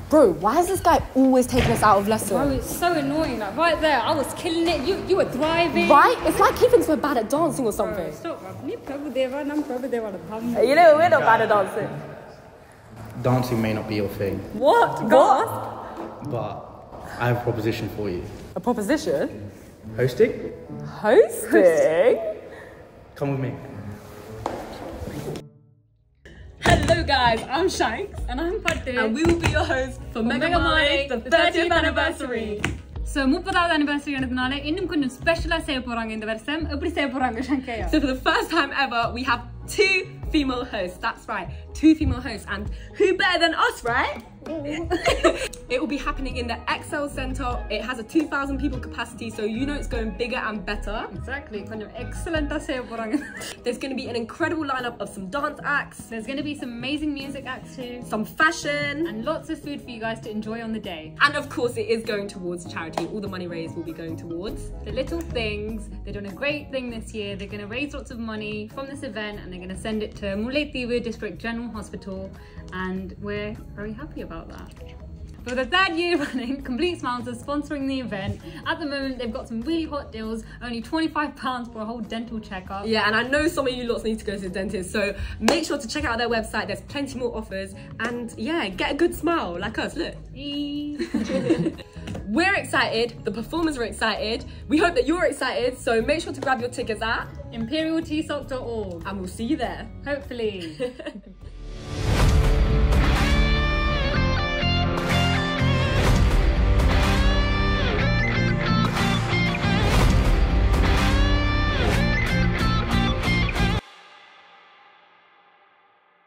Bro, why is this guy always taking us out of lessons? Bro, it's so annoying. Like right there, I was killing it. You were thriving. Right? It's like he thinks we're bad at dancing or something. Bro, stop, bro. You know, we're not bad at dancing. Dancing may not be your thing, What? but I have a proposition for you. A proposition? Hosting? Hosting? Come with me. Hello guys, I'm Shanks and I'm Paddy. and we will be your hosts for Mega Malik, the 30th anniversary. So, 30th anniversary ஆனதுனால இன்னும் கொஞ்சம் ஸ்பெஷலா செய்ய போறாங்க இந்த வருஷம். எப்படி செய்ய போறாங்க Sangaiah? So for the first time ever, we have 2 female hosts. That's right, 2 female hosts, and who better than us, right? It will be happening in the Excel Centre. It has a 2,000 people capacity, so you know it's going bigger and better. Exactly. கொஞ்சம் எக்ஸலென்ட்டா செய்ய போறாங்க. There's going to be an incredible lineup of some dance acts. There's going to be some amazing music acts too. Some fashion. And lots of food for you guys to enjoy on the day. And of course it is going towards charity. All the money raised will be going towards the little things. They're doing a great thing this year. They're going to raise lots of money from this event and they're going to send it to Mullaitivu District General Hospital, and we're very happy about that. For the 3rd year running, Complete Smiles is sponsoring the event. At the moment, they've got some really hot deals, only £25 for a whole dental checkup. Yeah, and I know some of you lots need to go to the dentist, so make sure to check out their website. There's plenty more offers, and yeah, get a good smile like us, look. We're excited, the performers are excited, we hope that you're excited, so make sure to grab your tickets at imperialtsock.org, and we'll see you there. Hopefully.